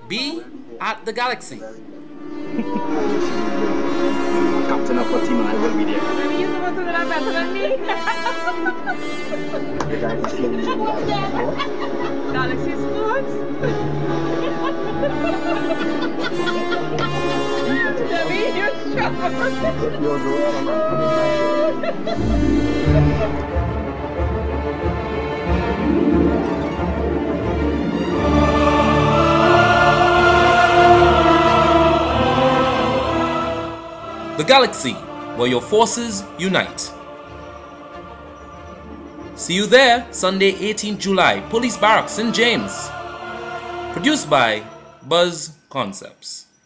Be at the galaxy. Captain of what team and I will be there. Maybe you're supposed to do that better than me. The guy is still in the Galaxy Sports. Debbie, you're trouble. You're The galaxy, where your forces unite. See you there, Sunday 18th July, Police Barracks, St. James. Produced by Buzz Concepts.